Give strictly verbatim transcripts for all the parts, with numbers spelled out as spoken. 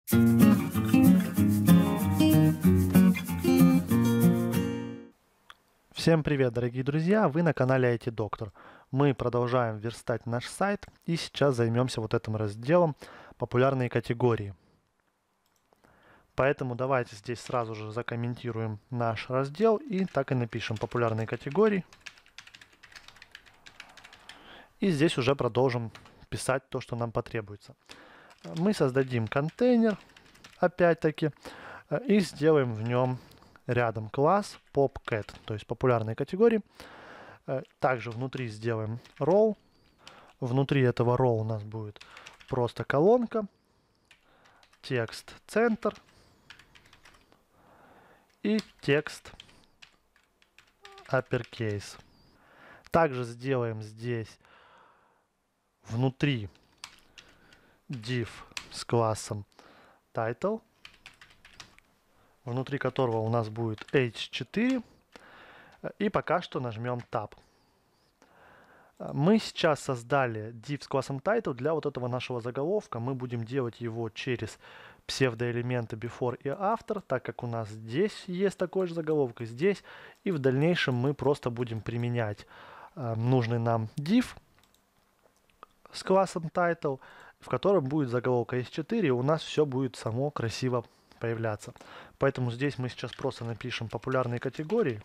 Всем привет, дорогие друзья! Вы на канале ай ти-доктор. Мы продолжаем верстать наш сайт и сейчас займемся вот этим разделом «Популярные категории». Поэтому давайте здесь сразу же закомментируем наш раздел и так и напишем «Популярные категории». И здесь уже продолжим писать то, что нам потребуется. Мы создадим контейнер, опять-таки, и сделаем в нем рядом класс PopCat, то есть популярные категории. Также внутри сделаем row. Внутри этого row у нас будет просто колонка, текст центр и текст uppercase. Также сделаем здесь внутри div с классом title, внутри которого у нас будет эйч четыре, и пока что нажмем Tab. Мы сейчас создали div с классом title для вот этого нашего заголовка. Мы будем делать его через псевдоэлементы before и after, так как у нас здесь есть такой же заголовок и здесь. И в дальнейшем мы просто будем применять э, нужный нам div с классом title, в котором будет заголовок эйч четыре, и у нас все будет само красиво появляться. Поэтому здесь мы сейчас просто напишем популярные категории.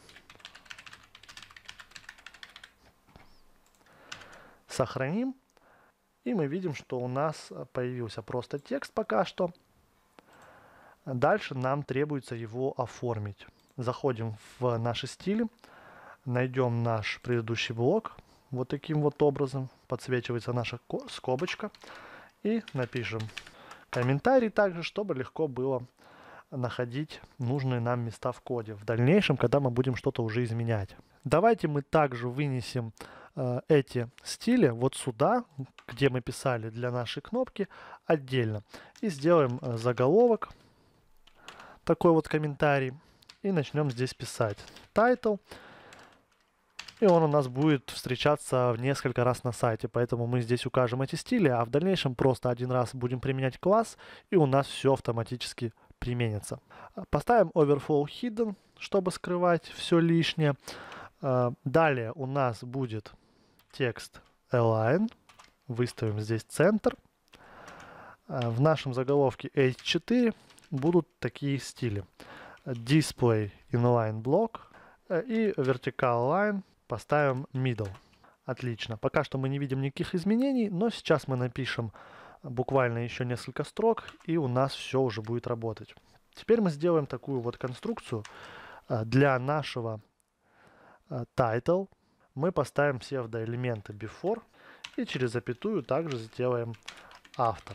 Сохраним. И мы видим, что у нас появился просто текст пока что. Дальше нам требуется его оформить. Заходим в наши стили. Найдем наш предыдущий блок. Вот таким вот образом подсвечивается наша скобочка. И напишем комментарий также, чтобы легко было находить нужные нам места в коде в дальнейшем, когда мы будем что-то уже изменять. Давайте мы также вынесем э, эти стили вот сюда, где мы писали для нашей кнопки, отдельно. И сделаем э, заголовок, такой вот комментарий, и начнем здесь писать title. И он у нас будет встречаться в несколько раз на сайте, поэтому мы здесь укажем эти стили, а в дальнейшем просто один раз будем применять класс, и у нас все автоматически применится. Поставим overflow hidden, чтобы скрывать все лишнее. Далее у нас будет текст align, выставим здесь центр. В нашем заголовке эйч четыре будут такие стили: display inline block и vertical line поставим middle. Отлично. Пока что мы не видим никаких изменений, но сейчас мы напишем буквально еще несколько строк, и у нас все уже будет работать. Теперь мы сделаем такую вот конструкцию для нашего title. Мы поставим псевдоэлементы before и через запятую также сделаем after.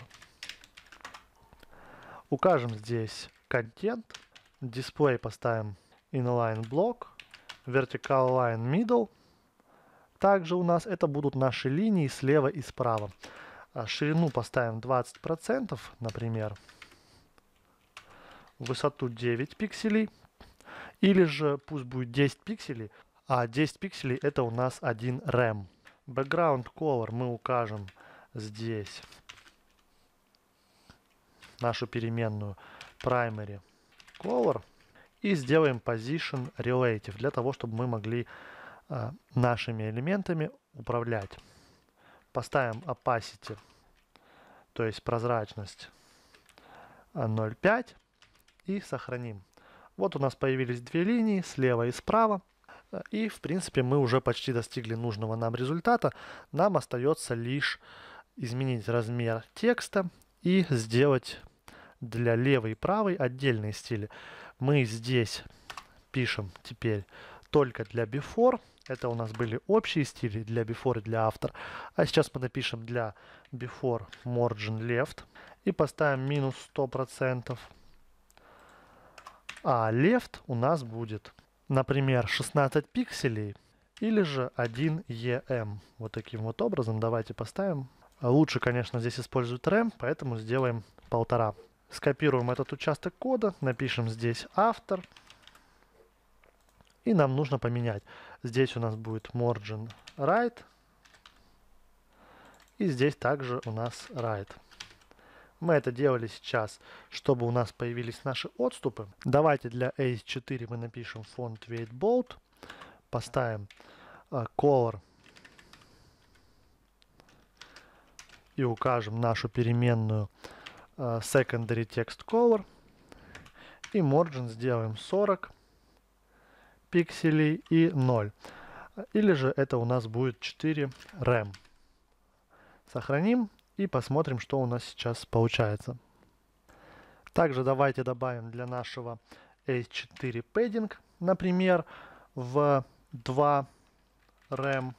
Укажем здесь контент, display поставим inline block, vertical line middle. Также у нас это будут наши линии слева и справа. Ширину поставим двадцать процентов, например. Высоту девять пикселей. Или же пусть будет десять пикселей, а десять пикселей это у нас один рэм. Background color мы укажем здесь нашу переменную primary color. И сделаем position relative, для того, чтобы мы могли э, нашими элементами управлять. Поставим opacity, то есть прозрачность, ноль целых пять, и сохраним. Вот у нас появились две линии, слева и справа. И, в принципе, мы уже почти достигли нужного нам результата. Нам остается лишь изменить размер текста и сделать для левой и правой отдельные стили. Мы здесь пишем теперь только для before. Это у нас были общие стили для before и для after. А сейчас мы напишем для before margin left и поставим минус сто процентов. А left у нас будет, например, шестнадцать пикселей или же один и эм. Вот таким вот образом давайте поставим. Лучше, конечно, здесь использовать рэм, поэтому сделаем полтора. Скопируем этот участок кода, напишем здесь after. И нам нужно поменять. Здесь у нас будет margin right. И здесь также у нас right. Мы это делали сейчас, чтобы у нас появились наши отступы. Давайте для эй эс четыре мы напишем font weight bold, поставим uh, color и укажем нашу переменную uh, secondary text color. И margin сделаем сорок пикселей и ноль. Или же это у нас будет четыре рэм. Сохраним и посмотрим, что у нас сейчас получается. Также давайте добавим для нашего эй эс четыре padding, например, в два рэм.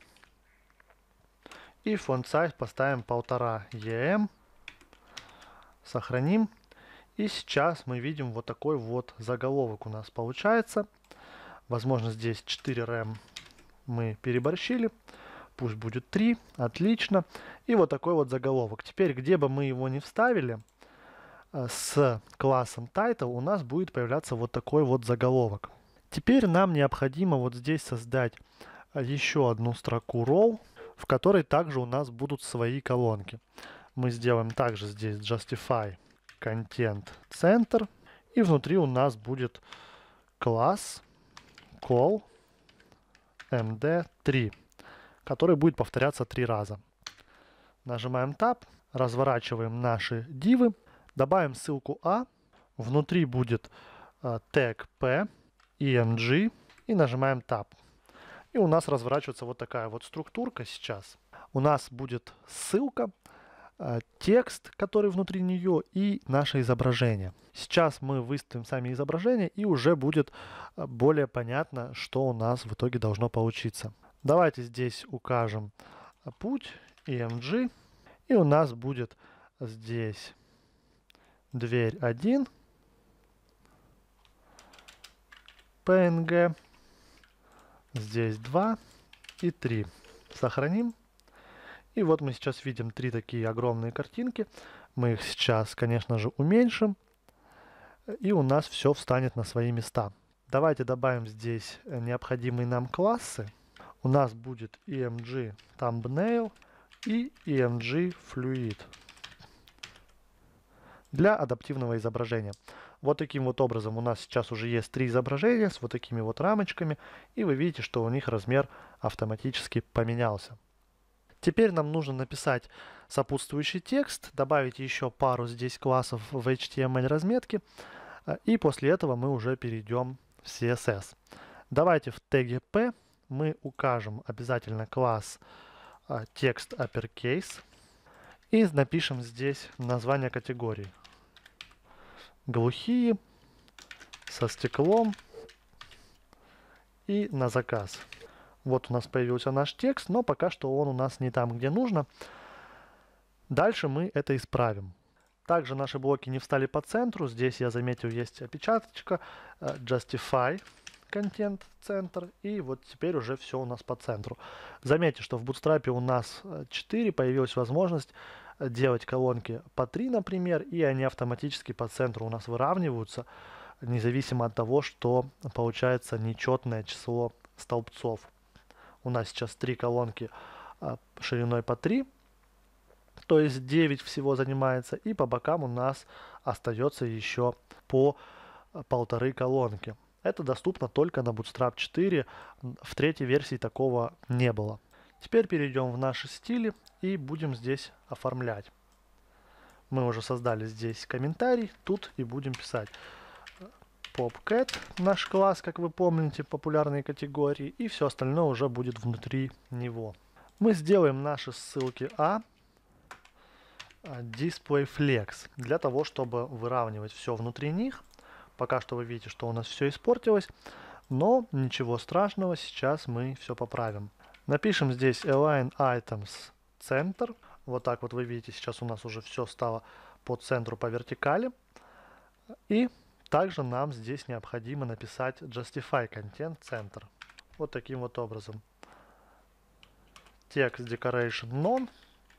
И font size поставим полтора и эм. Сохраним. И сейчас мы видим вот такой вот заголовок у нас получается. Возможно, здесь четыре рэм мы переборщили. Пусть будет три. Отлично. И вот такой вот заголовок. Теперь, где бы мы его ни вставили, с классом title у нас будет появляться вот такой вот заголовок. Теперь нам необходимо вот здесь создать еще одну строку row, в которой также у нас будут свои колонки. Мы сделаем также здесь justify content center, и внутри у нас будет класс call эм ди три, который будет повторяться три раза. Нажимаем Tab, разворачиваем наши дивы, добавим ссылку А, внутри будет uh, тег P, и эм джи, и нажимаем Tab. И у нас разворачивается вот такая вот структурка сейчас. У нас будет ссылка, uh, текст, который внутри нее, и наше изображение. Сейчас мы выставим сами изображения, и уже будет uh, более понятно, что у нас в итоге должно получиться. Давайте здесь укажем uh, путь, и эм джи, и у нас будет здесь дверь один, пи эн джи, здесь два и три. Сохраним. И вот мы сейчас видим три такие огромные картинки. Мы их сейчас, конечно же, уменьшим. И у нас все встанет на свои места. Давайте добавим здесь необходимые нам классы. У нас будет и эм джи Thumbnail и и эм джи Fluid для адаптивного изображения. Вот таким вот образом у нас сейчас уже есть три изображения с вот такими вот рамочками, и вы видите, что у них размер автоматически поменялся. Теперь нам нужно написать сопутствующий текст, добавить еще пару здесь классов в эйч ти эм эль разметке, и после этого мы уже перейдем в си эс эс. Давайте в теге P мы укажем обязательно класс текст uppercase и напишем здесь название категории. Глухие, со стеклом и на заказ. Вот у нас появился наш текст, но пока что он у нас не там, где нужно. Дальше мы это исправим. Также наши блоки не встали по центру. Здесь я заметил, есть опечаточка Justify Content Center. И вот теперь уже все у нас по центру. Заметьте, что в Bootstrap у нас четыре появилась возможность делать колонки по три, например, и они автоматически по центру у нас выравниваются, независимо от того, что получается нечетное число столбцов. У нас сейчас три колонки шириной по три, то есть девять всего занимается, и по бокам у нас остается еще по полторы колонки. Это доступно только на Bootstrap четыре, в третьей версии такого не было. Теперь перейдем в наши стили и будем здесь оформлять. Мы уже создали здесь комментарий, тут и будем писать PopCat, наш класс, как вы помните, популярные категории, и все остальное уже будет внутри него. Мы сделаем наши ссылки А DisplayFlex для того, чтобы выравнивать все внутри них. Пока что вы видите, что у нас все испортилось, но ничего страшного, сейчас мы все поправим. Напишем здесь Align Items Center. Вот так вот вы видите, сейчас у нас уже все стало по центру, по вертикали. И также нам здесь необходимо написать Justify Content Center. Вот таким вот образом. Text Decoration None.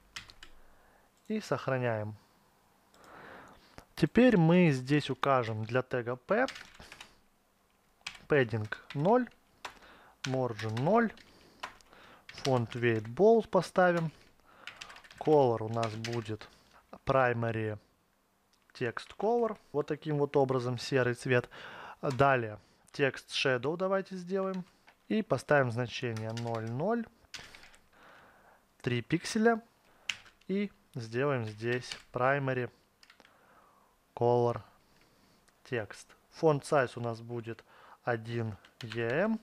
И сохраняем. Теперь мы здесь укажем для тега P padding ноль, margin ноль, font weight bold поставим, color у нас будет primary текст color, вот таким вот образом, серый цвет. Далее текст shadow давайте сделаем и поставим значение ноль ноль, три пикселя и сделаем здесь primary color text. Font size у нас будет один и эм,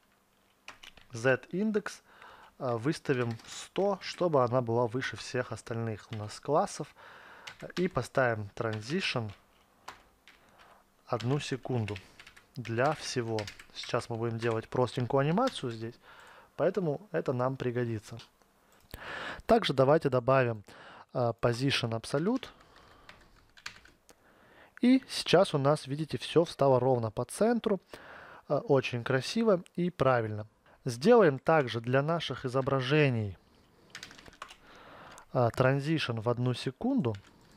z-индекс выставим сто, чтобы она была выше всех остальных у нас классов. И поставим transition одну секунду для всего. Сейчас мы будем делать простенькую анимацию здесь, поэтому это нам пригодится. Также давайте добавим uh, position absolute. И сейчас у нас, видите, все встало ровно по центру. Uh, очень красиво и правильно. Сделаем также для наших изображений uh, transition в одну секунду.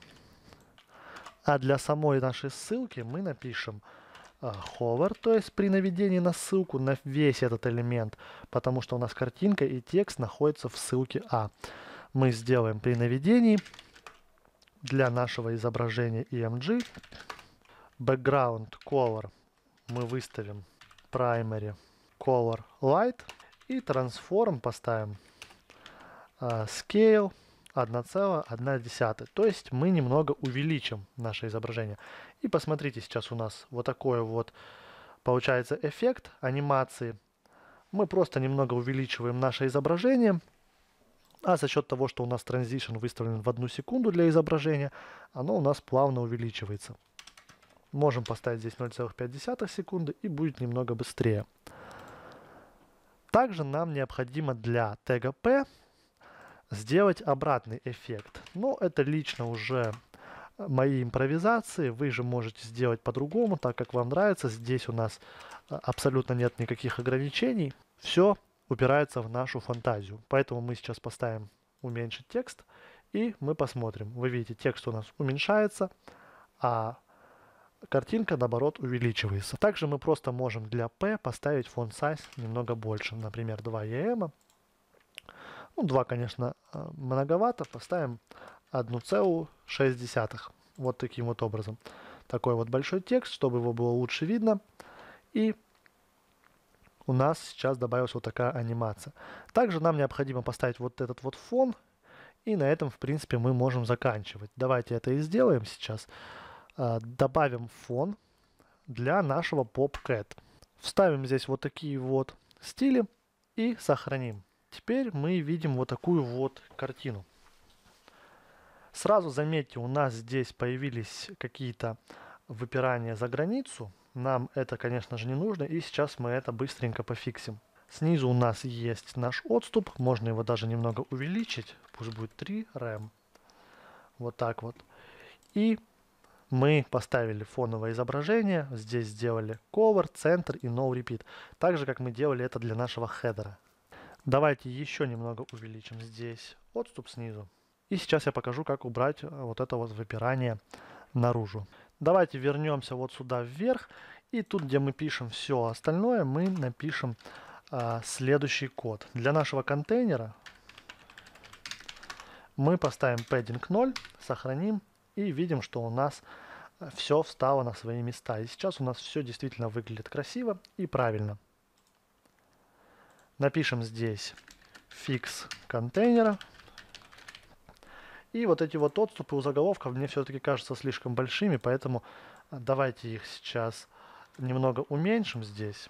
А для самой нашей ссылки мы напишем uh, hover, то есть при наведении на ссылку на весь этот элемент, потому что у нас картинка и текст находятся в ссылке А. Мы сделаем при наведении для нашего изображения и эм джи background color мы выставим primary color light и transform поставим uh, scale одна целая одна десятая. То есть мы немного увеличим наше изображение. И посмотрите, сейчас у нас вот такой вот получается эффект анимации. Мы просто немного увеличиваем наше изображение. А за счет того, что у нас transition выставлен в одну секунду для изображения, оно у нас плавно увеличивается. Можем поставить здесь ноль целых пять десятых секунды и будет немного быстрее. Также нам необходимо для тега P сделать обратный эффект. Но это лично уже мои импровизации. Вы же можете сделать по-другому, так как вам нравится. Здесь у нас абсолютно нет никаких ограничений. Все упирается в нашу фантазию. Поэтому мы сейчас поставим уменьшить текст и мы посмотрим. Вы видите, текст у нас уменьшается, а картинка, наоборот, увеличивается. Также мы просто можем для P поставить font size немного больше. Например, два и эм. Ну, два, конечно, многовато. Поставим одна целая шесть десятых. Вот таким вот образом. Такой вот большой текст, чтобы его было лучше видно. И у нас сейчас добавилась вот такая анимация. Также нам необходимо поставить вот этот вот фон. И на этом, в принципе, мы можем заканчивать. Давайте это и сделаем сейчас. Добавим фон для нашего PopCat. Вставим здесь вот такие вот стили и сохраним. Теперь мы видим вот такую вот картину. Сразу заметьте, у нас здесь появились какие-то выпирания за границу. Нам это, конечно же, не нужно, и сейчас мы это быстренько пофиксим. Снизу у нас есть наш отступ, можно его даже немного увеличить, пусть будет три рэм. Вот так вот. И мы поставили фоновое изображение, здесь сделали cover, центр и no repeat. Так же, как мы делали это для нашего хедера. Давайте еще немного увеличим здесь отступ снизу. И сейчас я покажу, как убрать вот это вот выпирание наружу. Давайте вернемся вот сюда вверх. И тут, где мы пишем все остальное, мы напишем а, следующий код. Для нашего контейнера мы поставим padding ноль, сохраним. И видим, что у нас все встало на свои места. И сейчас у нас все действительно выглядит красиво и правильно. Напишем здесь fix контейнера. И вот эти вот отступы у заголовков мне все-таки кажутся слишком большими, поэтому давайте их сейчас немного уменьшим здесь.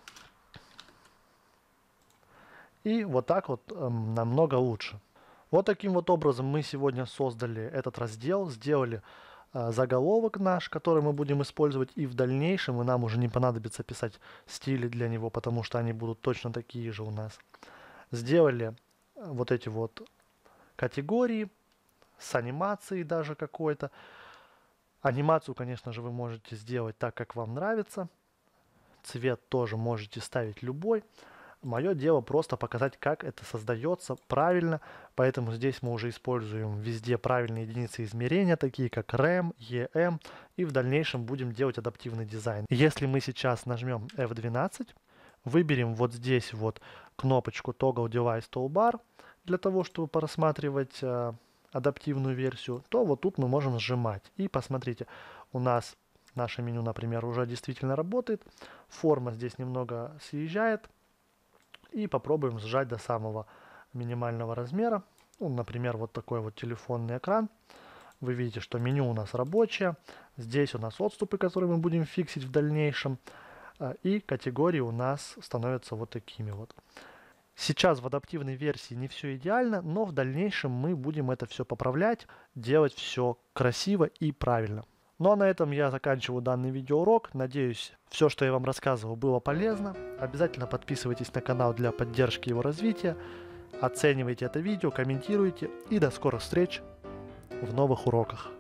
И вот так вот эм, намного лучше. Вот таким вот образом мы сегодня создали этот раздел, сделали э, заголовок наш, который мы будем использовать и в дальнейшем, и нам уже не понадобится писать стили для него, потому что они будут точно такие же у нас. Сделали вот эти вот категории с анимацией даже какой-то. Анимацию, конечно же, вы можете сделать так, как вам нравится. Цвет тоже можете ставить любой. Мое дело просто показать, как это создается правильно, поэтому здесь мы уже используем везде правильные единицы измерения, такие как рэм, и эм, и в дальнейшем будем делать адаптивный дизайн. Если мы сейчас нажмем эф двенадцать, выберем вот здесь вот кнопочку Toggle Device Toolbar для того, чтобы просматривать э, адаптивную версию, то вот тут мы можем сжимать. И посмотрите, у нас наше меню, например, уже действительно работает. Форма здесь немного съезжает. И попробуем сжать до самого минимального размера. Ну, например, вот такой вот телефонный экран. Вы видите, что меню у нас рабочее. Здесь у нас отступы, которые мы будем фиксить в дальнейшем. И категории у нас становятся вот такими вот. Сейчас в адаптивной версии не все идеально, но в дальнейшем мы будем это все поправлять, делать все красиво и правильно. Ну а на этом я заканчиваю данный видеоурок. Надеюсь, все, что я вам рассказывал, было полезно. Обязательно подписывайтесь на канал для поддержки его развития. Оценивайте это видео, комментируйте. И до скорых встреч в новых уроках.